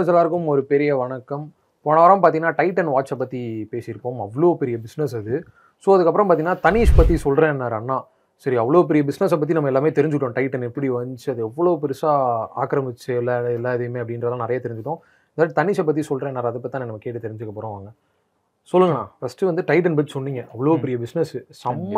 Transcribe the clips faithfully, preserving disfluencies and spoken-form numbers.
Listeners எல்லாருக்கும் ஒரு பெரிய வணக்கம். போன வாரம் பார்த்தீங்கன்னா டைட்டன் வாட்சை பற்றி பேசியிருப்போம். அவ்வளோ பெரிய பிஸ்னஸ் அது. ஸோ அதுக்கப்புறம் பார்த்தீங்கன்னா தனிஷ் பற்றி சொல்கிறேன்னாரு அண்ணா. சரி, அவ்வளோ பெரிய பிஸ்னஸை பற்றி நம்ம எல்லாமே தெரிஞ்சுட்டோம். டைட்டன் எப்படி வந்துச்சு, அது எவ்வளோ பெருசாக ஆக்கிரமிச்சு எல்லா எல்லா இதையுமே அப்படின்றதெல்லாம் நிறைய தெரிஞ்சுட்டோம். அதாவது தனிஷை பற்றி சொல்கிறேன்னாரு, அதை பற்றி தான் நம்ம கேட்டு தெரிஞ்சுக்க போகிறோம். வாங்க சொல்லுங்கண்ணா. ஃபஸ்ட்டு வந்து டைட்டன் பற்றி சொன்னீங்க, அவ்வளோ பெரிய பிஸ்னஸ், செம்ம,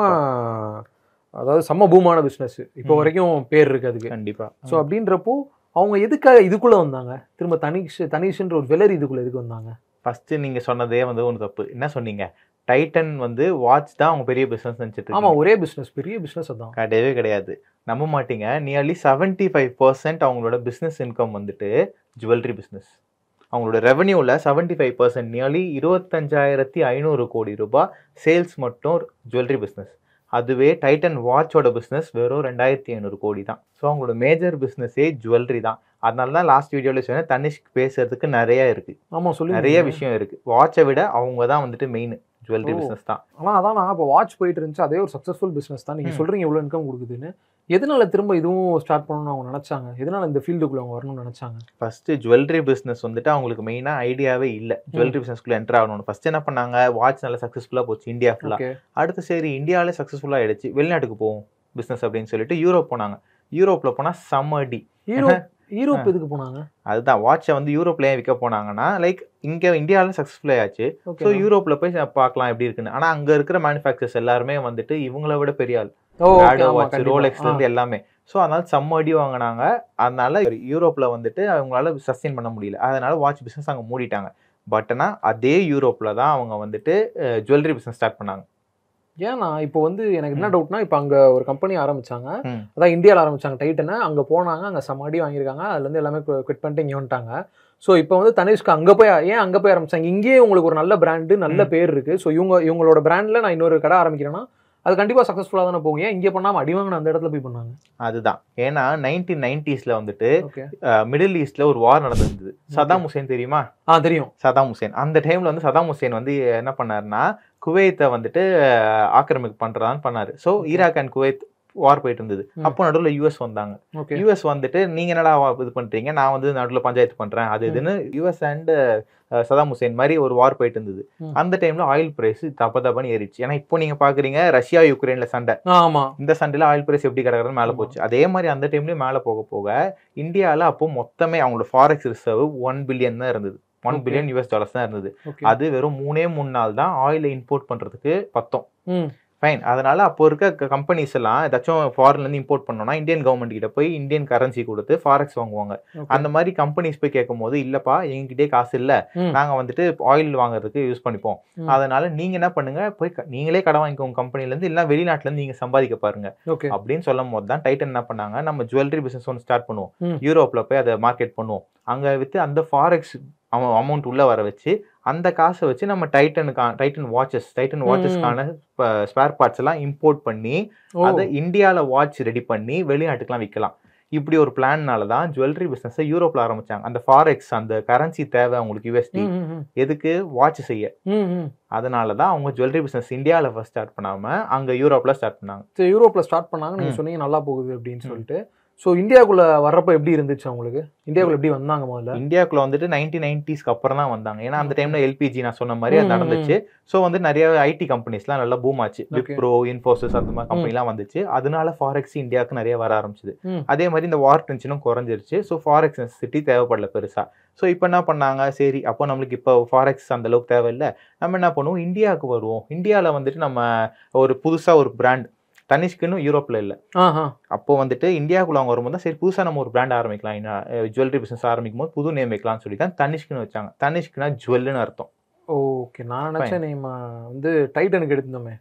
அதாவது செம்ம பூமான பிஸ்னஸ், இப்போ வரைக்கும் பேர் இருக்குது அதுக்கு. கண்டிப்பாக. ஸோ அப்படின்றப்போ அவங்க எதுக்காக இதுக்குள்ளே வந்தாங்க? திரும்ப தனிஷ் தனிஷ்ன்ற ஒரு வெலரி இதுக்குள்ளே எதுக்கு வந்தாங்க? ஃபஸ்ட்டு நீங்கள் சொன்னதே வந்து ஒன்று தப்பு. என்ன சொன்னீங்க? டைட்டன் வந்து வாட்ச் தான் அவங்க பெரிய பிஸ்னஸ் நினச்சிட்டு. ஆமாம், ஒரே பிஸ்னஸ், பெரிய பிஸ்னஸ் அதான். கிடையவே கிடையாது. நம்ப மாட்டீங்க, நியர்லி செவன்ட்டி ஃபைவ் பர்சன்ட் அவங்களோட பிஸ்னஸ் இன்கம் வந்துட்டு ஜுவல்லரி பிஸ்னஸ். அவங்களோட ரெவன்யூவில் செவன்ட்டி ஃபைவ் பர்சன்ட் நியர்லி இருபத்தஞ்சாயிரத்தி ஐநூறு கோடி ரூபாய் சேல்ஸ் மட்டும் ஜுவல்லரி பிஸ்னஸ். அதுவே டைட்டன் வாட்சோட பிஸ்னஸ் வெறும் ரெண்டாயிரத்தி ஐநூறு கோடி தான். ஸோ அவங்களோட மேஜர் பிஸ்னஸே ஜுவல்லரி தான். அதனால தான் லாஸ்ட் வீடியோவில் சொன்னேன், தனிஷ்க்கு பேசுறதுக்கு நிறைய இருக்கு. ஆமாம், சொல்லி நிறைய விஷயம் இருக்கு. வாட்சை விட அவங்க தான் வந்துட்டு மெயின், ஜுவல்லரி பிஸ்னஸ் தான். ஆனால் அதான் நான் இப்போ வாட்ச் போயிட்டு இருந்துச்சு, அதே ஒரு சக்ஸஸ்ஃபுல் பிஸ்னஸ் தான். நீங்கள் சொல்கிறீங்க இவ்வளோ இன்கம் கொடுக்குதுன்னு. எதனால திரும்ப இதுவும் ஸ்டார்ட் பண்ணணும்னு அவங்க நினச்சாங்க? எதனால இந்த ஃபீல்டுக்குள்ளே அவங்க வரணும்னு நினச்சாங்க? ஃபர்ஸ்ட் ஜுவல்லரி பிஸ்னஸ் வந்துட்டு அவங்களுக்கு மெயினாக ஐடியாவே இல்லை, ஜுவல்லரி பிஸ்னஸ்க்குள்ளே என்டர் ஆகணும்னு. ஃபர்ஸ்ட் என்ன பண்ணாங்க, வாட்ச் நல்லா சக்ஸஸ்ஃபுல்லாக போச்சு இந்தியா ஃபுல்லாக. அடுத்து சரி இந்தியாவிலே சக்ஸஸ்ஃபுல்லாக ஆயிடுச்சு, வெளிநாட்டுக்கு போவோம் பிஸ்னஸ் அப்படின்னு சொல்லிட்டு யூரோப் போனாங்க. யூரோப்பில் போனால் செம்ம அடி. யூரோப் யூரோப் எதுக்கு போனாங்க? அதுதான், வாட்சை வந்து யூரோப்ல ஏன் விற்க போனாங்கன்னா, லைக் இங்கே இந்தியாவில் சக்ஸஸ்ஃபுல் ஆயாச்சு, ஸோ யூரோப்ல போய் பார்க்கலாம் எப்படி இருக்குன்னு. ஆனால் அங்கே இருக்கிற மேனுஃபேக்சர்ஸ் எல்லாருமே வந்துட்டு இவங்கள விட பெரிய ஆள், வாட்ச் ரோலெக்ஸ்ல இருந்து எல்லாமே. ஸோ அதனால செம்ம அடி வாங்கினாங்க. அதனால யூரோப்ல வந்துட்டு அவங்களால சஸ்டெயின் பண்ண முடியல. அதனால வாட்ச் பிஸ்னஸ் அங்கே மூடிட்டாங்க. பட் ஆனால் அதே யூரோப்ல தான் அவங்க வந்துட்டு ஜுவல்லரி பிஸ்னஸ் ஸ்டார்ட் பண்ணாங்க. ஏன்னா இப்போ வந்து எனக்கு என்ன டவுட்னா, இப்போ அங்கே ஒரு கம்பெனி ஆரம்பிச்சாங்க, அதான் இந்தியாவில் ஆரம்பிச்சாங்க டைட்டனை. அங்கே போனாங்க, அங்கே சமாடி வாங்கியிருக்காங்க, அதுலேருந்து எல்லாமே குவிட் பண்ணிட்டு இங்கே வந்துட்டாங்க. ஸோ இப்போ வந்து தனிஷ்க்கு அங்கே போய் ஏன் அங்கே போய் ஆரம்பிச்சாங்க? இங்கேயே உங்களுக்கு ஒரு நல்ல பிராண்டு, நல்ல பேர் இருக்கு. ஸோ இவங்க இவங்களோட பிராண்டில் நான் இன்னொரு கடை ஆரம்பிக்கிறேன்னா அது கண்டிப்பாக சக்ஸஸ்ஃபுல்லாக தானே போகும். ஏன் இங்கே பண்ணாமல் அடி வாங்கின அந்த இடத்துல போய் பண்ணாங்க? அதுதான், ஏன்னா நைன்டீன் நைன்டிஸ்ல வந்துட்டு மிடில் ஈஸ்ட்ல ஒரு வார் நடந்திருந்தது. சதாம் ஹுசேன் தெரியுமா? ஆ தெரியும், சதாம் ஹுசேன். அந்த டைம்ல வந்து சதாம் ஹுசேன் வந்து என்ன பண்ணாருன்னா, குவைத்தை வந்துட்டு ஆக்கிரமிப்பு பண்றதான்னு பண்ணாரு. So Iraq and Kuwait war போயிட்டு இருந்தது. அப்போ நடுவில் யூஎஸ் வந்தாங்க. யூஎஸ் வந்துட்டு நீங்க என்னடா இது பண்றீங்க, நான் வந்து நடுவில் பஞ்சாயத்து பண்றேன் அது இதுன்னு யூஎஸ் அண்ட் சதாம் ஹுசேன் மாதிரி ஒரு வார் போயிட்டு இருந்தது. அந்த டைம்ல ஆயில் பிரைஸ் தப்ப தப்பான்னு ஏறிடுச்சு. ஏன்னா இப்போ நீங்க பாக்குறீங்க ரஷ்யா யுக்ரைன்ல சண்டை, இந்த சண்டையில ஆயில் பிரைஸ் எப்படி கிடக்குறது மேல போச்சு. அதே மாதிரி அந்த டைம்லயும் மேல போக போக இந்தியாவில அப்போ மொத்தமே அவங்களோட ஃபாரெக்ஸ் ரிசர்வ் ஒன் பில்லியன் தான் இருந்தது. ஒன் பில்லியன் யூஎஸ் டாலர்ஸ் தான் இருந்தது. அது வெறும் மூணே மூணு நாள் தான் ஆயிலை இம்போர்ட் பண்றதுக்கு பத்தோம். ஃபைன். அதனால அப்போ இருக்க கம்பெனிஸ் எல்லாம் ஏதாச்சும் ஃபாரின்ல இருந்து இம்போர்ட் பண்ணோம்னா இந்தியன் கவர்மெண்ட் கிட்ட போய் இந்தியன் கரன்சி கொடுத்து ஃபாரெக்ஸ் வாங்குவாங்க. அந்த மாதிரி கம்பெனிஸ் போய் கேட்கும் போது, இல்லப்பா எங்ககிட்டே காசு இல்ல, நாங்க வந்துட்டு ஆயில் வாங்குறதுக்கு யூஸ் பண்ணிப்போம், அதனால நீங்க என்ன பண்ணுங்க, போய் நீங்களே கடன் வாங்கிக்கோங்க கம்பெனில இருந்து, இல்ல வெளிநாட்டுல இருந்து நீங்க சம்பாதிக்க பாருங்க அப்படின்னு சொல்லும் போது தான் டைட்டன் என்ன பண்ணாங்க, நம்ம ஜுவல்லரி பிசினஸ் ஒன்று ஸ்டார்ட் பண்ணுவோம், யூரோப்ல போய் அதை மார்க்கெட் பண்ணுவோம், அங்க வித்து அந்த ஃபாரெக்ஸ் அமௌண்ட் உள்ள வர வச்சு அந்த காசை வச்சு நம்ம டைட்டனுக்கான டைட்டன் வாட்சஸ் டைட்டன் வாட்சஸ்க்கான ஸ்பேர் பார்ட்ஸ் எல்லாம் இம்போர்ட் பண்ணி அதை இந்தியாவில் வாட்ச் ரெடி பண்ணி வெளிநாட்டுக்கெல்லாம் விற்கலாம். இப்படி ஒரு பிளான்னால தான் ஜுவல்லரி பிசினஸை யூரோப்ல ஆரம்பிச்சாங்க. அந்த ஃபாரெக்ஸ் அந்த கரன்சி தேவை அவங்களுக்கு, யூஎஸ்டி எதுக்கு, வாட்ச் செய்ய. அதனால தான் அவங்க ஜுவல்லரி பிசினஸ் இந்தியாவில் ஃபர்ஸ்ட் ஸ்டார்ட் பண்ணாம அங்க யூரோப்ல ஸ்டார்ட் பண்ணாங்க. யூரோப்ல ஸ்டார்ட் பண்ணாங்க, நீங்க சொன்னீங்க நல்லா போகுது அப்படின்னு சொல்லிட்டு. ஸோ இந்தியாவுக்குள்ள வர்றப்ப எப்படி இருந்துச்சு அவங்களுக்கு? இந்தியாவுக்குள்ள எப்படி வந்தாங்க? முதல்ல இந்தியாவுக்குள்ள வந்துட்டு நைன்டீன் நைன்டிஸ்க்கு அப்புறம் தான் வந்தாங்க. ஏன்னா அந்த டைம்ல எல்பிஜி நான் சொன்ன மாதிரி அது நடந்துச்சு. ஸோ வந்து நிறைய ஐடி கம்பெனிஸ்லாம் நல்லா பூம் ஆச்சு, விப்ரோ, இன்ஃபோசிஸ் அந்த மாதிரி கம்பெனிலாம் வந்துச்சு. அதனால ஃபாரெக்ஸ் இந்தியாவுக்கு நிறைய வர ஆரம்பிச்சுது. அதே மாதிரி இந்த வார் டென்ஷனும் குறைஞ்சிருச்சு. ஸோ ஃபாரெக்ஸ் நெசசிட்டி தேவைப்படல பெருசா. ஸோ இப்போ என்ன பண்ணாங்க, சரி அப்போ நம்மளுக்கு இப்போ ஃபாரெக்ஸ் அந்த அளவுக்கு தேவையில்லை, நம்ம என்ன பண்ணுவோம், இந்தியாவுக்கு வருவோம். இந்தியாவில் வந்துட்டு நம்ம ஒரு புதுசா ஒரு பிராண்ட், தனிஷ்க்குன்னு யூரோப்ல இல்ல, அப்போ வந்துட்டு இந்தியாவுக்குள்ள அவங்க வரும்போது சரி புதுசா நம்ம ஒரு பிராண்ட் ஆரம்பிக்கலாம், ஜுவல்லரி பிசினஸ் ஆரம்பிக்கும் போது புது நேம் வைக்கலாம்னு சொல்லி தான் தனிஷ்க்குன்னு வச்சாங்க. தனிஷ்க்குனா ஜுவல்னு அர்த்தம். ஓகே, நான் நினைச்சேன் நம்ம வந்து டைட்டனுக்கு எடுத்தோமே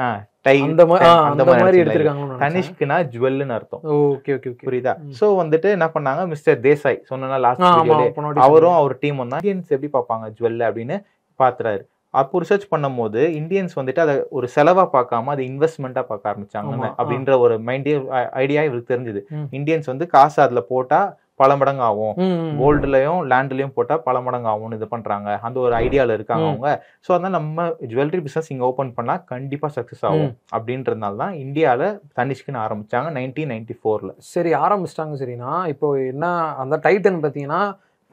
தனிஷ்க்குனா ஜுவல்னு அர்த்தம். புரியுதா? சோ வந்துட்டு என்ன பண்ணாங்க, மிஸ்டர் தேசாய் சொன்னா லாஸ்ட் வீடியோல, அவரும் அவர் டீம் வந்தா இந்தியன்ஸ் எப்படி பார்ப்பாங்க ஜுவல் அப்படின்னு பாத்துறாரு. அப்போ ரிசர்ச் பண்ணும் போது இந்தியன்ஸ் வந்துட்டு அதை ஒரு செலவா பார்க்காம அதை இன்வெஸ்ட்மெண்டா பார்க்க ஆரம்பிச்சாங்க அப்படின்ற ஒரு மைண்டே ஐடியா இவருக்கு தெரிஞ்சது. இந்தியன்ஸ் வந்து காசு அதுல போட்டா பல மடங்கு ஆகும், கோல்டுலயும் லேண்ட்லயும் போட்டா பல மடங்கு ஆகும்னு இது பண்றாங்க, அந்த ஒரு ஐடியால இருக்காங்க அவங்க. ஸோ அதனால நம்ம ஜுவல்லரி பிசினஸ் இங்க ஓபன் பண்ணா கண்டிப்பா சக்சஸ் ஆகும் அப்படின்றதுனால தான் இந்தியாவில தனிஷ்க்குன்னு ஆரம்பிச்சாங்க நைன்டீன் நைன்டி ஃபோர்ல. சரி ஆரம்பிச்சிட்டாங்க. சரினா இப்போ என்ன அந்த டைட்டன் பார்த்தீங்கன்னா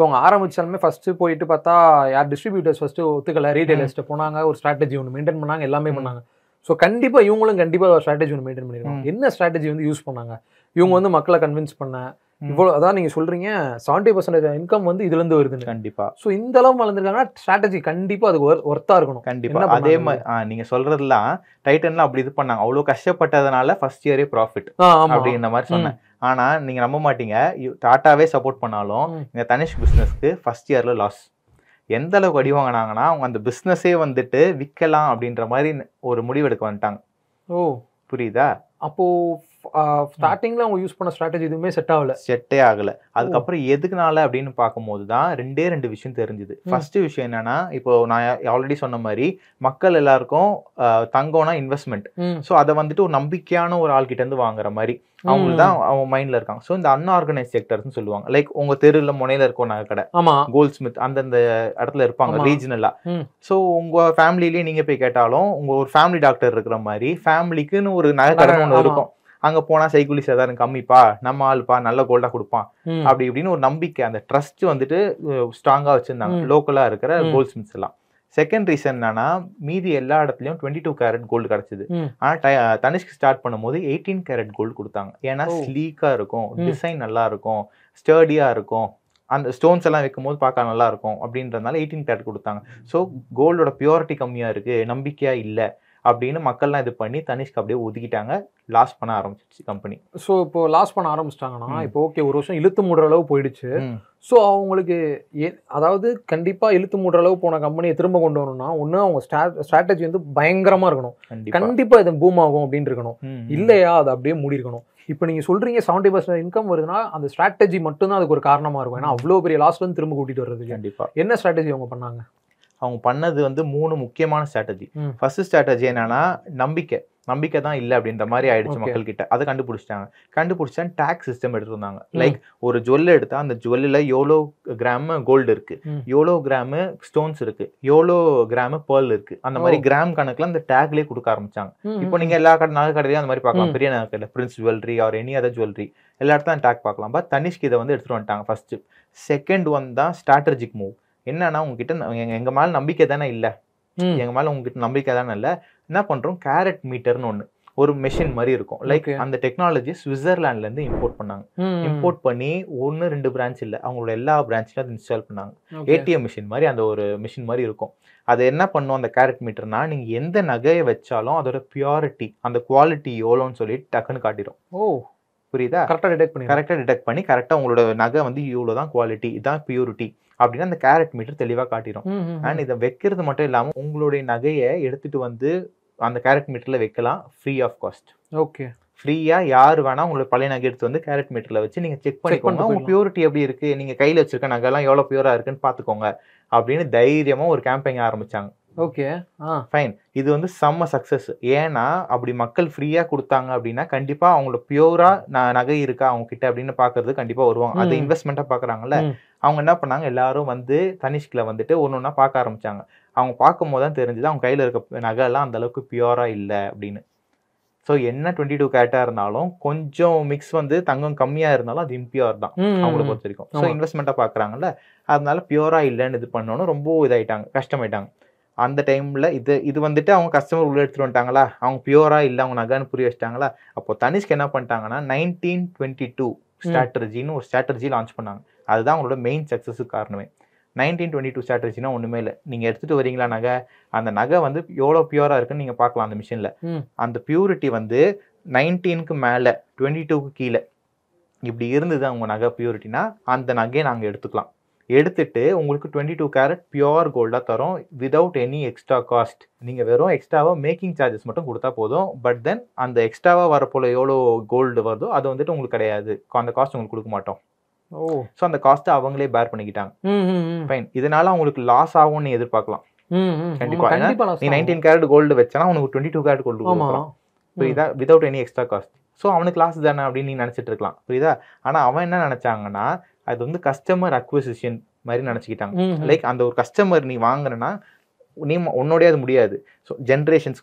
இப்போ அவங்க ஆரம்பிச்சாலுமே ஃபர்ஸ்ட் போயிட்டு பார்த்தா யார் டிஸ்ட்ரிபியூட்டர்ஸ் ஃபர்ஸ்ட் ஒத்துக்கல, ரீட்டைலர்ஸ்ட்டு போனாங்க, ஒரு ஸ்ட்ராட்டஜி ஒன்று மெயின்டைன் பண்ணாங்க, எல்லாமே பண்ணாங்க. ஸோ கண்டிப்பாக இவங்களும் கண்டிப்பாக ஒரு ஸ்ட்ராட்டஜி ஒன்று மெயின்டைன் பண்ணிருக்காங்க. என்ன ஸ்ட்ராட்டஜி வந்து யூஸ் பண்ணாங்க இவங்க வந்து மக்களை கன்வின்ஸ் பண்ண? இவ்வளோ அதான் நீங்க சொல்றீங்க செவன்டி பர்சன்டேஜ் இன்கம் வந்து இதுல இருந்து வருதுன்னு. கண்டிப்பா. ஸோ இந்த அளவு வளர்ந்துருக்காங்கன்னா ஸ்ட்ராட்டஜி கண்டிப்பா அதுக்கு ஒர்த்தா இருக்கணும். கண்டிப்பா. அதே மாதிரி நீங்க சொல்றதுலாம் டைட்டன்லாம் அப்படி இது பண்ணாங்க. அவ்வளவு கஷ்டப்பட்டதுனால ஃபர்ஸ்ட் இயரே ப்ராஃபிட் அப்படின்ற மாதிரி சொன்னேன். ஆனா நீங்க நம்ப மாட்டீங்க, டாட்டாவே சப்போர்ட் பண்ணாலும் இந்த தனிஷ் பிசினஸ்க்கு ஃபர்ஸ்ட் இயர்ல லாஸ். எந்த அளவுக்கு அடி வாங்கினாங்கன்னா அவங்க அந்த பிசினஸே வந்துட்டு விற்கலாம் அப்படின்ற மாதிரி ஒரு முடிவெடுக்க வந்துட்டாங்க. ஓ புரியுதா? அப்போ ஸ்டார்டிங்ல அவங்க யூஸ் பண்ண ஸ்ட்ராட்டஜி எதுவுமே செட் ஆகல, செட்டே ஆகல. அதுக்கப்புறம் எதுக்குனால அப்படின்னு பார்க்கும்போது தான் ரெண்டே ரெண்டு விஷயம் தெரிஞ்சுது. ஃபர்ஸ்ட் விஷயம் என்னன்னா, இப்போ நான் ஆல்ரெடி சொன்ன மாதிரி மக்கள் எல்லாருக்கும் தங்கம்னா இன்வெஸ்ட்மெண்ட். ஸோ அதை வந்துட்டு ஒரு நம்பிக்கையான ஒரு ஆள் கிட்ட இருந்து வாங்குற மாதிரி அவங்களுக்கு தான் அவங்க மைண்ட்ல இருக்காங்க. ஸோ இந்த அன்ஆர்கனைஸ் செக்டர்ஸ்னு சொல்லுவாங்க. லைக் உங்க தெருல முனையில இருக்கும் நகை கடை, கோல்ட் ஸ்மித் அந்தந்த இடத்துல இருப்பாங்க ரீஜனலா. ஸோ உங்க ஃபேமிலிலேயே நீங்க போய் கேட்டாலும் உங்க ஒரு ஃபேமிலி டாக்டர் இருக்கிற மாதிரி ஃபேமிலிக்குன்னு ஒரு நகை கடை ஒன்று இருக்கும். அங்க போனா சைக்குலி சேதாரம் கம்மிப்பா, நம்ம ஆளுப்பா, நல்ல கோல்டா கொடுப்பான் அப்படி இப்படின்னு ஒரு நம்பிக்கை, அந்த ட்ரஸ்ட் வந்துட்டு ஸ்ட்ராங்கா வச்சிருந்தாங்க லோக்கலா இருக்கிற கோல்ட் ஸ்மித்ஸ் எல்லாம். செகண்ட் ரீசன் என்னன்னா, மீதி எல்லா இடத்துலயும் டுவெண்ட்டி டூ கேரட் கோல்டு கிடைச்சது. ஆனா தனிஷ்க்கு ஸ்டார்ட் பண்ணும்போது எயிட்டீன் கேரட் கோல்டு கொடுத்தாங்க. ஏன்னா ஸ்லீக்கா இருக்கும், டிசைன் நல்லா இருக்கும், ஸ்டர்டியா இருக்கும், அந்த ஸ்டோன்ஸ் எல்லாம் வைக்கும் போது பார்க்க நல்லா இருக்கும் அப்படின்றதுனால எயிட்டீன் கேரட் கொடுத்தாங்க. ஸோ கோல்டோட பியூரிட்டி கம்மியா இருக்கு, நம்பிக்கையா இல்லை அப்படின்னு மக்கள்லாம் இது பண்ணி தனிஷ்க்கு அப்படியே ஒதுக்கிட்டாங்க. லாஸ் பண்ண ஆரம்பிச்சிச்சு கம்பெனி. ஸோ இப்போ லாஸ் பண்ண ஆரம்பிச்சிட்டாங்கன்னா இப்போ ஓகே ஒரு வருஷம் இழுத்து மூடுற அளவு போயிடுச்சு. ஸோ அவங்களுக்கு ஏ அதாவது கண்டிப்பாக இழுத்து மூடுற அளவு போன கம்பெனியை திரும்ப கொண்டு வரணும்னா ஒன்று அவங்க ஸ்ட்ராட்டஜி வந்து பயங்கரமாக இருக்கணும், கண்டிப்பாக இது பூம் ஆகும் அப்படின்னு இருக்கணும். இல்லையா அது அப்படியே மூடி இருக்கணும். இப்போ நீங்கள் சொல்கிறீங்க செவன்டி பர்சன்ட் இன்கம் வருதுன்னா அந்த ஸ்ட்ராட்டஜி மட்டும்தான் அதுக்கு ஒரு காரணமாக இருக்கும். ஏன்னா அவ்வளோ பெரிய லாஸ்ல இருந்து திரும்ப கூட்டிகிட்டு வர்றதுக்கு கண்டிப்பாக என்ன ஸ்ட்ராட்டஜி அவங்க பண்ணாங்க? அவங்க பண்ணது வந்து மூணு முக்கியமான ஸ்ட்ராட்டஜி. ஃபர்ஸ்ட் ஸ்ட்ராட்டஜி என்னன்னா நம்பிக்கை. நம்பிக்கை தான் இல்லை அப்படின்ற மாதிரி ஆயிடுச்சு மக்கள் கிட்ட. அதை கண்டுபிடிச்சிட்டாங்க. கண்டுபிடிச்சா டாக்ஸ் சிஸ்டம் எடுத்துருந்தாங்க. லைக் ஒரு ஜுவல் எடுத்தா அந்த ஜுவல்ல எவ்வளோ கிராம் கோல்டு இருக்கு, எவ்வளோ கிராம் ஸ்டோன்ஸ் இருக்கு, எவ்வளோ கிராம் பேர்ல் இருக்கு, அந்த மாதிரி கிராம் கணக்குல அந்த டேக்லயே கொடுக்க ஆரம்பிச்சாங்க. இப்போ நீங்க எல்லா கடை நகை கடையிலையும் அந்த மாதிரி பார்க்கலாம். பெரிய நகை கடையில் Prince jewellery or any other jewellery எல்லா இடத்துல டேக் பார்க்கலாம். பட் தனிஷ்க்கு இதை வந்து எடுத்துட்டு வந்துட்டாங்க ஃபர்ஸ்ட். செகண்ட் ஒன் தான் ஸ்ட்ராட்டஜிக் மூவ். என்னன்னா உங்ககிட்ட எங்க மேல நம்பிக்கை தானே இல்ல, எங்க மேல உங்ககிட்ட நம்பிக்கை தானே இல்ல, என்ன பண்றோம் கேரட் மீட்டர்னு ஒண்ணு ஒரு மெஷின் மாதிரி இருக்கும். லைக் அந்த டெக்னாலஜி சுவிட்சர்லாண்ட்ல இருந்து இம்போர்ட் பண்ணாங்க. இம்போர்ட் பண்ணி ஒன்னு ரெண்டு பிரான்ச் இல்ல, அவங்களோட எல்லா பிரான்ச்லயும் அதை இன்ஸ்டால் பண்ணாங்க. ஏடிஎம் மிஷின் மாதிரி அந்த ஒரு மிஷின் மாதிரி இருக்கும். அது என்ன பண்ணும் அந்த கேரட் மீட்டர்னா, நீங்க எந்த நகையை வச்சாலும் அதோட பியூரிட்டி அந்த குவாலிட்டி எவ்வளோன்னு சொல்லி டக்குன்னு காட்டிடும். ஓ புரியுதா? கரெக்டா டிடெக்ட் பண்ணி கரெக்டா டிடெக்ட் பண்ணி கரெக்டா உங்களோட நகை வந்து இவ்வளவுதான் குவாலிட்டி, இதான் பியூரிட்டி அப்படின்னு அந்த கேரட் மீட்டர் தெளிவா காட்டிடும். அண்ட் இதை வைக்கிறது மட்டும் இல்லாம உங்களுடைய நகையை எடுத்துட்டு வந்து அந்த கேரட் மீட்டர்ல வைக்கலாம் ஃப்ரீ ஆஃப் காஸ்ட். ஓகே ஃப்ரீயா யார் வேணா உங்களோட பழைய நகை எடுத்து வந்து கேரட் மீட்டர்ல வச்சு நீங்க செக் பண்ணிக்கோங்க, உங்க பியூரிட்டி எப்படி இருக்கு, நீங்க கையில வச்சிருக்க நகை எல்லாம் எவ்வளவு பியூரா இருக்குன்னு பாத்துக்கோங்க அப்படின்னு தைரியமா ஒரு கேம்பெயின் ஆரம்பிச்சாங்க. Okay fine. இது வந்து செம்ம சக்சஸ். ஏன்னா அப்படி மக்கள் ஃப்ரீயா கொடுத்தாங்க அப்படின்னா கண்டிப்பா அவங்களோட பியூரா நகை இருக்கா அவங்க கிட்ட அப்படின்னு பாக்குறது கண்டிப்பா வருவாங்க. அது இன்வெஸ்ட்மெண்ட்டா பாக்குறாங்கல்ல. அவங்க என்ன பண்ணாங்க, எல்லாரும் வந்து தனிஷ்கில் வந்துட்டு ஒன்று ஒன்றா பார்க்க ஆரம்பிச்சாங்க. அவங்க பார்க்கும் போது தான் தெரிஞ்சது அவங்க கையில் இருக்க நகை எல்லாம் அந்த அளவுக்கு பியூரா இல்லை அப்படின்னு. ஸோ என்ன டுவெண்ட்டி டூ கேரட்டா இருந்தாலும் கொஞ்சம் மிக்ஸ் வந்து தங்கம் கம்மியா இருந்தாலும் அது இம்பியூர் தான் அவங்களை பொறுத்த வரைக்கும். ஸோ இன்வெஸ்ட்மெண்ட்டா பாக்குறாங்கல்ல, அதனால பியூரா இல்லைன்னு இது பண்ணணும் ரொம்ப இதாயிட்டாங்க, கஷ்டமாயிட்டாங்க. அந்த டைம்ல இது இது வந்துட்டு அவங்க கஸ்டமர் உள்ள எடுத்துட்டு வந்துட்டாங்களா, அவங்க பியூரா இல்லை அவங்க நகைன்னு புரிய வச்சிட்டாங்களா. அப்போ தனிஷ்க்கு என்ன பண்ணிட்டாங்கன்னா நைன்டீன் டுவெண்ட்டி டூ ஸ்ட்ராட்டஜின்னு ஒரு ஸ்ட்ராட்டஜி லான்ச் பண்ணாங்க. அதுதான் அவங்களோட மெயின் சக்ஸஸுக்கு காரணமே. நைன்டீன் டுவெண்ட்டி டூ ஸ்ட்ராட்டஜினா ஒண்ணுமே இல்லை, நீங்க எடுத்துட்டு வரீங்களா நகை, அந்த நகை வந்து எவ்வளோ பியூரா இருக்குன்னு நீங்க பார்க்கலாம் அந்த மிஷின்ல. அந்த பியூரிட்டி வந்து நைன்டீனுக்கு மேல டுவெண்ட்டி டூக்கு கீழே இப்படி இருந்தது அவங்க நகை பியூரிட்டினா அந்த நகையை நாங்கள் எடுத்துக்கலாம். எடுத்துட்டு உங்களுக்கு டுவெண்ட்டி டூ கேரட் பியூர் கோல்டாக தரோம் விதவுட் எனி எக்ஸ்ட்ரா காஸ்ட். நீங்கள் வெறும் எக்ஸ்ட்ராவாக மேக்கிங் சார்ஜஸ் மட்டும் கொடுத்தா போதும். பட் தென் அந்த எக்ஸ்ட்ராவாக வரப்போல எவ்வளோ கோல்டு வருதோ அது வந்துட்டு உங்களுக்கு கிடையாது, அந்த காஸ்ட் உங்களுக்கு கொடுக்க மாட்டோம். ஓ ஸோ அந்த காஸ்ட்டை அவங்களே பேர் பண்ணிக்கிட்டாங்க. ஃபைன். இதனால அவங்களுக்கு லாஸ் ஆகும்னு நீ எதிர்பார்க்கலாம் கண்டிப்பா. நீ நைன்டீன் கேரட் கோல்டு வச்சா உனக்கு டுவெண்ட்டி டூ கேரட் கோல்டு கொடுக்கலாம், புரியுதா, without any extra cost. So அவனுக்கு லாஸ் தானே அப்படின்னு நீ நினைச்சிட்டு இருக்கலாம், புரியுதா. ஆனால் அவன் என்ன நினைச்சாங்கன்னா அது வந்து கஸ்டமர் அக்விசிஷன் மாதிரி நினைச்சுக்கிட்டாங்க. லைக் அந்த ஒரு கஸ்டமர் நீ வாங்குறனா நீ உன்னோடய அது முடியாது, ஸோ ஜென்ரேஷன்ஸ்க்கு போ,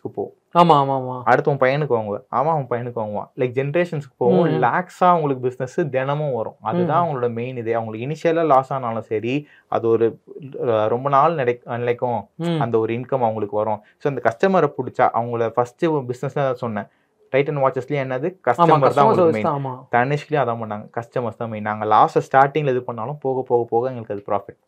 ஆமா ஆமா ஆமா அடுத்து உன் பையனுக்கு வாங்குவேன், அவன் அவன் பையனுக்கு வாங்குவான். லைக் ஜென்ரேஷன்ஸ்க்கு போகும், லேக்ஸா அவங்களுக்கு பிசினஸ் தினமும் வரும். அதுதான் அவங்களோட மெயின் இதே. அவங்களுக்கு இனிஷியலா லாஸ் ஆனாலும் சரி, அது ஒரு ரொம்ப நாள் நடை நிலைக்கும் அந்த ஒரு இன்கம் அவங்களுக்கு வரும். ஸோ அந்த கஸ்டமரை பிடிச்சா அவங்கள ஃபர்ஸ்ட் பிசினஸ் தான் சொன்னேன். டைட்டன் வாட்சஸ்லயும் என்னது கஸ்டமர் தான் உங்களுக்கு மெயின். தனிஷ்லயும் அதான் பண்ணாங்க, கஸ்டமர்ஸ் தான் மெயின். நாங்க லாஸ்ட் ஸ்டார்டிங்ல இது பண்ணாலும் போக போக போக எங்களுக்கு அது ப்ராஃபிட்.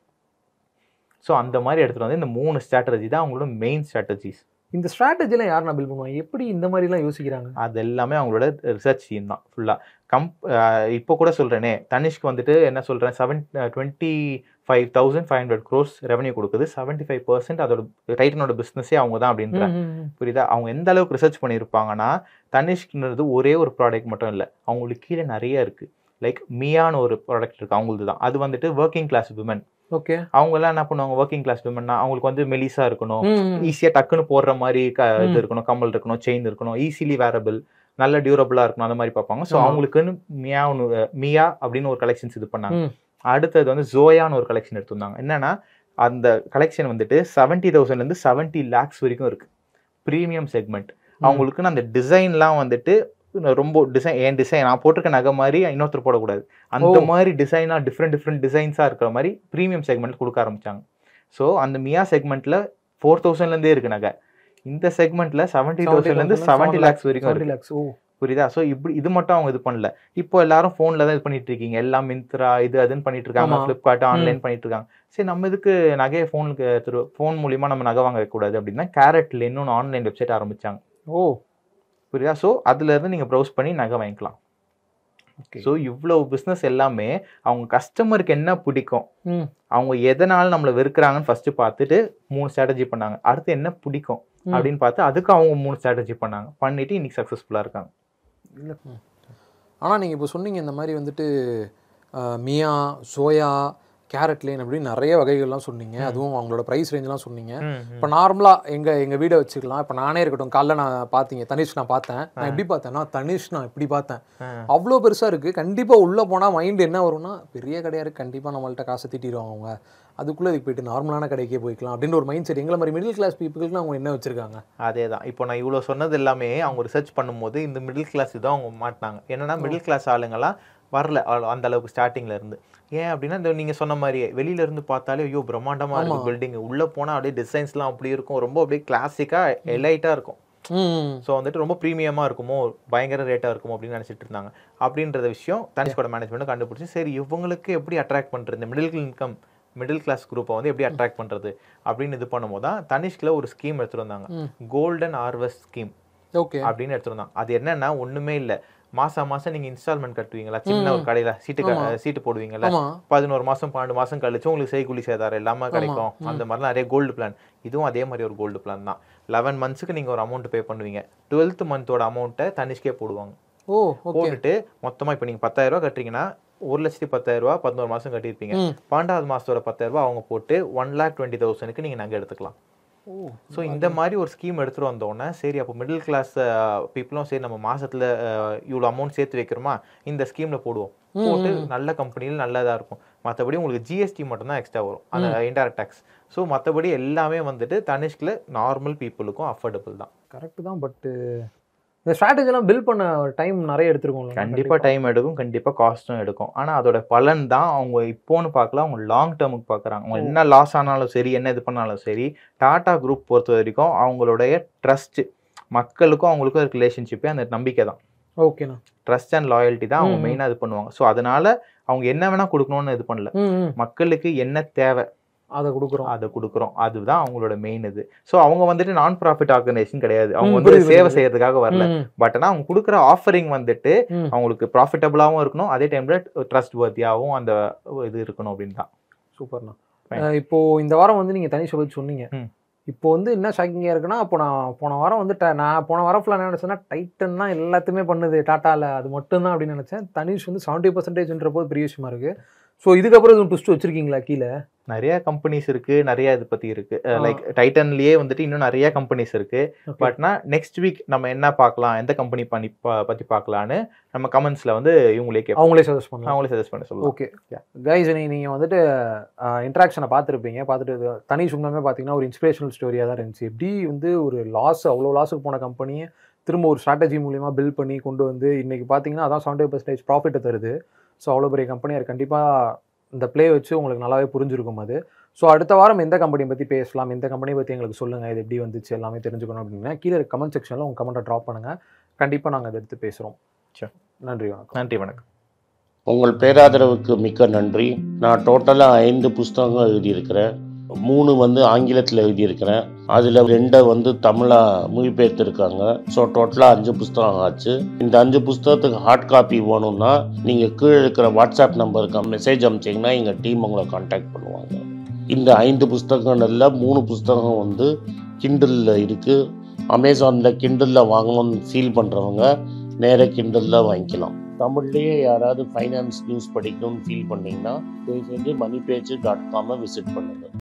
ஸோ அந்த மாதிரி எடுத்துட்டு வந்து இந்த மூணு ஸ்ட்ராட்டஜி தான் அவங்களோட மெயின் ஸ்ட்ராட்டஜிஸ். இந்த ஸ்ட்ராட்டஜிலாம் யார் நான் பில் பண்ணுவாங்க, எப்படி இந்த மாதிரிலாம் யோசிக்கிறாங்க? அது எல்லாமே அவங்களோட ரிசர்ச் டீம் தான் ஃபுல்லாக. கம்ப் இப்போ கூட சொல்கிறேனே, தனிஷ்க்கு வந்துட்டு என்ன சொல்கிறேன், seven twenty five thousand five hundred crores revenue கொடுக்குது. செவன்ட்டி ஃபைவ் பர்சன்ட் அதோட டைட்டனோட பிஸ்னஸே அவங்க தான் அப்படின்ற புரியுதா. அவங்க எந்த அளவுக்கு ரிசர்ச் பண்ணியிருப்பாங்கன்னா, தனிஷ்க்ன்றது ஒரே ஒரு ப்ராடக்ட் மட்டும் இல்லை, அவங்களுக்கு கீழே நிறைய இருக்குது. லைக் மியான்னு ஒரு ப்ராடக்ட் இருக்குது அவங்களுக்கு தான். அது வந்துட்டு ஒர்க்கிங் கிளாஸ் விமன். ஓகே, அவங்க எல்லாம் என்ன பண்ணுவாங்க, ஒர்க்கிங் கிளாஸ் விமன்னா அவங்களுக்கு வந்து மெலிசா இருக்கணும், ஈஸியா டக்குன்னு போடுற மாதிரி இது இருக்கணும், கம்மல் இருக்கணும், செயின் இருக்கணும், ஈஸிலி வேரபிள், நல்ல டியூரபிளா இருக்கணும், அந்த மாதிரி பார்ப்பாங்க. ஸோ அவங்களுக்குன்னு மியா மியா அப்படின்னு ஒரு கலெக்ஷன்ஸ் இது பண்ணாங்க. அடுத்தது வந்து ஜோயான்னு ஒரு கலெக்ஷன் எடுத்துருந்தாங்க. என்னன்னா அந்த கலெக்ஷன் வந்துட்டு செவன்டி தௌசண்ட்ல இருந்து செவன்டி லேக்ஸ் வரைக்கும் இருக்கு, ப்ரீமியம் செக்மெண்ட். அவங்களுக்குன்னு அந்த டிசைன்லாம் வந்துட்டு ரொம்ப டிசைன், என் டிசைன் நான் போட்டிருக்க நகை மாதிரி இன்னொருத்தர் போடக்கூடாது, அந்த மாதிரி டிசைனா டிஃப்ரெண்ட் டிஃப்ரெண்ட் டிசைன்ஸா இருக்கிற மாதிரி ப்ரீமியம் செக்மெண்ட் கொடுக்க ஆரம்பிச்சாங்க. ஸோ அந்த மியா செக்மெண்ட்ல ஃபோர் தௌசண்ட்ல இருந்தே இருக்கு நகை. இந்த செக்மெண்ட்ல செவன்டி தௌசண்ட்ல இருந்து செவன்டி லேக்ஸ் வரைக்கும் இருக்கு, புரியுதா. ஸோ இப்படி இது மட்டும் அவங்க இது பண்ணல. இப்போ எல்லாரும் போன்ல தான் இது பண்ணிட்டு இருக்கீங்க, எல்லாம் மிந்த்ரா இது அதுன்னு பண்ணிட்டு இருக்காங்க, பிளிப்கார்ட் ஆன்லைன் பண்ணிட்டு இருக்காங்க. சரி, நம்ம இதுக்கு நகையை ஃபோனுக்கு திரு ஃபோன் மூலியமா நம்ம நகை வாங்க கூடாது அப்படின்னா கேரட்ல இன்னொன்று ஆன்லைன் வெப்சைட் ஆரம்பிச்சாங்க. ஓ புரியுதா. ஸோ அதுல இருந்து நீங்க ப்ரௌஸ் பண்ணி நகை வாங்கிக்கலாம். ஸோ இவ்வளவு பிஸ்னஸ் எல்லாமே அவங்க கஸ்டமருக்கு என்ன பிடிக்கும், அவங்க எதனால நம்மளை வெறுக்கிறாங்கன்னு ஃபர்ஸ்ட் பார்த்துட்டு மூணு ஸ்ட்ராட்டஜி பண்ணாங்க. அடுத்து என்ன பிடிக்கும் அப்படின்னு பார்த்து அதுக்கு அவங்க மூணு ஸ்ட்ராட்டஜி பண்ணாங்க, பண்ணிட்டு இன்னைக்கு சக்ஸஸ்ஃபுல்லாக இருக்காங்க. ஆனால் நீங்கள் இப்போ சொன்னீங்க இந்த மாதிரி வந்துட்டு மியா, சோயா, கேரட் லேன் அப்படின்னு நிறைய வகைகள்லாம் சொன்னீங்க. அதுவும் அவங்களோட ப்ரைஸ் ரேஞ்செலாம் சொன்னீங்க. இப்போ நார்மலாக எங்கள் எங்கள் வீடை வச்சுக்கலாம். இப்போ நானே இருக்கட்டும், காலைல நான் பார்த்தீங்க தனிஷ் நான் பார்த்தேன். நான் எப்படி பார்த்தேன்னா, தனிஷ் நான் இப்படி பார்த்தேன், அவ்வளோ பெருசாக இருக்குது. கண்டிப்பாக உள்ளே போனால் மைண்டு என்ன வரும்னா, பெரிய கடையாக இருக்குது, கண்டிப்பாக நம்மள்ட்ட காசை திட்டிடுவாங்க அவங்க, அதுக்குள்ளே இதுக்கு போயிட்டு நார்மலான கடைக்கே போய்க்கலாம் அப்படின்ற ஒரு மைண்ட் செட். எங்களை மாதிரி மிடில் கிளாஸ் பீப்புளுக்கு அவங்க என்ன வச்சிருக்காங்க? அதே தான். இப்போ நான் இவ்வளோ சொன்னது எல்லாமே அவங்க ரிசர்ச் பண்ணும்போது இந்த மிடில் கிளாஸ் தான் அவங்க மாட்டினாங்க. என்னன்னா மிடில் கிளாஸ் ஆளுங்கெல்லாம் வரல அந்த அளவுக்கு ஸ்டார்டிங்ல இருந்து. ஏன் அப்படின்னா, இந்த நீங்க சொன்ன மாதிரியே வெளியில இருந்து பார்த்தாலே ஐயோ பிரம்மாண்டமா இருக்கு பில்டிங், உள்ள போனா அப்படியே டிசைன்ஸ்லாம் அப்படி இருக்கும், ரொம்ப அப்படியே கிளாசிக்கா எலைட்டா இருக்கும். ஸோ வந்துட்டு ரொம்ப ப்ரீமியமா இருக்குமோ, பயங்கர ரேட்டா இருக்குமோ அப்படின்னு நினைச்சிட்டு இருந்தாங்க. அப்படின்ற விஷயம் தனிஷ்கோட மேனேஜ்மெண்ட் கண்டுபிடிச்சி, சரி இவங்களுக்கு எப்படி அட்ராக்ட் பண்றது, இந்த மிடில் இன்கம் மிடில் கிளாஸ் குரூப்பை வந்து எப்படி அட்ராக்ட் பண்றது அப்படின்னு இது பண்ணும்போது தான் தனிஷ்கில் ஒரு ஸ்கீம் எடுத்துட்டு வந்தாங்க, கோல்டன் ஹார்வெஸ்ட் ஸ்கீம் அப்படின்னு எடுத்துட்டு வந்தாங்க. அது என்னன்னா ஒண்ணுமே இல்லை, மாசம் மாசம் நீங்க இன்ஸ்டால்மெண்ட் கட்டுவீங்களா, சின்ன ஒரு கடையில சீட்டு சீட்டு போடுவீங்கல்ல, பதினோரு மாசம் பன்னெண்டு மாசம் கழிச்சு உங்களுக்கு செய்கூலி சேதாரம் எல்லாமே கிடைக்கும். அந்த மாதிரி நிறைய கோல்டு பிளான், இதுவும் அதே மாதிரி ஒரு கோல்டு பிளான் தான். லெவன் மந்த்ஸ்க்கு நீங்க ஒரு அமௌண்ட் பே பண்ணுவீங்க, டுவெல்த் மந்தோட அமௌண்ட்டை தனிஷ்கே போடுவாங்க. போட்டுட்டு மொத்தமா இப்ப நீங்க பத்தாயிரம் ரூபாய் கட்டுறீங்கன்னா ஒரு லட்சத்தி பத்தாயிரம் ரூபாய் பதினோரு மாசம் கட்டியிருப்பீங்க, பன்னெண்டாவது மாசத்தோட பத்தாயிரம் ரூபாய் அவங்க போட்டு ஒன் லேக் டுவெண்ட்டி தௌசண்ட்க்கு நீங்க நகை எடுத்துக்கலாம். ஸோ இந்த மாதிரி ஒரு ஸ்கீம் எடுத்துட்டு வந்தோடனே சரி அப்போ மிடில் கிளாஸ் பீப்புளும் சரி நம்ம மாசத்துல இவ்வளோ அமௌண்ட் சேர்த்து வைக்கிறோமா, இந்த ஸ்கீம்ல போடுவோம், போட்டு நல்ல கம்பெனியில் நல்லதா இருக்கும். மற்றபடி உங்களுக்கு ஜிஎஸ்டி மட்டும் தான் எக்ஸ்ட்ரா வரும், அந்த இன்டைரக்ட் டேக்ஸ். ஸோ மற்றபடி எல்லாமே வந்துட்டு தனிஷ்கில் நார்மல் பீப்புளுக்கும் அஃபோர்டபுள் தான். கரெக்ட் தான். பட்டு இந்த ஸ்ட்ராட்டஜிலாம் பில்ட் பண்ண டைம் நிறைய எடுத்துருக்கோம். கண்டிப்பாக டைம் எடுக்கும், கண்டிப்பாக காஸ்ட்டும் எடுக்கும். ஆனால் அதோட பலன் தான் அவங்க இப்போன்னு பார்க்கல, அவங்க லாங் டேர்முக்கு பார்க்குறாங்க. அவங்க என்ன லாஸ் ஆனாலும் சரி, என்ன இது பண்ணாலும் சரி, டாடா குரூப் பொறுத்த வரைக்கும் அவங்களுடைய ட்ரஸ்ட், மக்களுக்கும் அவங்களுக்கும் ஒரு ரிலேஷன்ஷிப்பே அந்த நம்பிக்கை தான். ஓகேண்ணா. ட்ரஸ்ட் அண்ட் லாயல்ட்டி தான் அவங்க மெயினாக இது பண்ணுவாங்க. ஸோ அதனால அவங்க என்ன வேணா கொடுக்கணும்னு இது பண்ணல, மக்களுக்கு என்ன தேவை அதை கொடுக்குறோம் அதை கொடுக்குறோம் அதுதான் அவங்களோட மெயின் இது. ஸோ அவங்க வந்துட்டு நான் ப்ராஃபிட் ஆர்கனைசேஷன் கிடையாது, அவங்க வந்து சேவை செய்யறதுக்காக வரல. பட் ஆனால் அவங்க கொடுக்குற ஆஃபரிங் வந்துட்டு அவங்களுக்கு ப்ராஃபிட்டபுளாகவும் இருக்கணும், அதே டைம்ல ட்ரஸ்ட் வர்த்தியாகவும் அந்த இது இருக்கணும் அப்படின்னு தான். சூப்பர்ண்ணா. இப்போ இந்த வாரம் வந்து நீங்க தனிஷை பற்றி சொன்னீங்க. இப்போ வந்து என்ன ஷாக்கிங்காக இருக்குன்னா, அப்போ நான் போன வாரம் வந்து நான் போன வாரம் ஃபுல்லாக என்ன நினச்சேன்னா, டைட்டன் தான் எல்லாத்தையுமே பண்ணுது டாட்டாவில், அது மட்டும்தான் அப்படின்னு நினச்சேன். தனிஷ் வந்து செவன்ட்டி பர்சன்டேஜ்ன்ற போது பெரிய விஷயமா இருக்குது. ஸோ இதுக்கப்புறம் எதுவும் ட்விஸ்ட் வச்சிருக்கீங்களா கீழே? நிறைய கம்பெனிஸ் இருக்கு, நிறைய இது பத்தி இருக்கு. லைக் டைட்டன்லயே வந்துட்டு இன்னும் நிறைய கம்பெனிஸ் இருக்கு. பட்னா நெக்ஸ்ட் வீக் நம்ம என்ன பார்க்கலாம், எந்த கம்பெனி பண்ணி பத்தி பார்க்கலான்னு நம்ம கமெண்ட்ஸ்ல வந்து இவங்களே கேட்பாங்க, அவங்களே சஜஸ்ட் பண்ணலாம். அவங்களே சஜஸ்ட் பண்ண சொல்லுவாங்க. ஓகே கைஸ், நீங்க வந்துட்டு இன்ட்ராக்ஷனை பார்த்துருப்பீங்க. பார்த்துட்டு தனி சும்மாமே பார்த்தீங்கன்னா ஒரு இன்ஸ்பிரேஷனல் ஸ்டோரியாக தான் இருந்துச்சு. எப்படி வந்து ஒரு லாஸ், அவ்வளோ லாஸுக்கு போன கம்பெனியை திரும்ப ஒரு ஸ்ட்ராட்டஜி மூலியமாக பில்ட் பண்ணி கொண்டு வந்து இன்னைக்கு பார்த்தீங்கன்னா அதான் செவன்டி பர்சன்டேஜ் ப்ராஃபிட்டை தருது. ஸோ அவ்வளோ பெரிய கம்பெனியாக கண்டிப்பாக இந்த ப்ளே வச்சு உங்களுக்கு நல்லாவே புரிஞ்சிருக்கும் அது. ஸோ அடுத்த வாரம் எந்த கம்பெனி பற்றி பேசலாம், எந்த கம்பெனி பற்றி எங்களுக்கு சொல்லுங்கள், இது எப்படி வந்துச்சு எல்லாமே தெரிஞ்சுக்கணும் அப்படின்னா கீழே கமெண்ட் செக்ஷனில் உங்கள் கமெண்ட்டை ட்ராப் பண்ணுங்கள். கண்டிப்பாக நாங்கள் அதை எடுத்து பேசுகிறோம். சரி, நன்றி, வணக்கம். நன்றி, வணக்கம். உங்கள் பேராதரவுக்கு மிக்க நன்றி. நான் டோட்டலாக ஐந்து புஸ்தகங்கள் எழுதியிருக்கிறேன். மூணு வந்து ஆங்கிலத்தில் எழுதியிருக்கிறேன். அதில் ரெண்டை வந்து தமிழாக மொழிபெயர்த்துருக்காங்க. ஸோ டோட்டலாக அஞ்சு புஸ்தகம் ஆச்சு. இந்த அஞ்சு புஸ்தகத்துக்கு ஹார்ட் காப்பி வேணும்னா நீங்கள் கீழே இருக்கிற வாட்ஸ்அப் நம்பருக்கு மெசேஜ் அனுப்பிச்சிங்கன்னா எங்கள் டீம் உங்களை கான்டாக்ட் பண்ணுவாங்க. இந்த ஐந்து புஸ்தகங்கள்ல மூணு புஸ்தகம் வந்து கிண்டலில் இருக்குது. அமேசானில் கிண்டலில் வாங்கணும்னு ஃபீல் பண்ணுறவங்க நேராக கிண்டலில் வாங்கிக்கலாம். தமிழ்லேயே யாராவது ஃபைனான்ஸ் நியூஸ் படிக்கணும்னு ஃபீல் பண்ணிங்கன்னா தயவு செஞ்சு மணி பேஜ் டாட் காமை விசிட் பண்ணுங்கள்.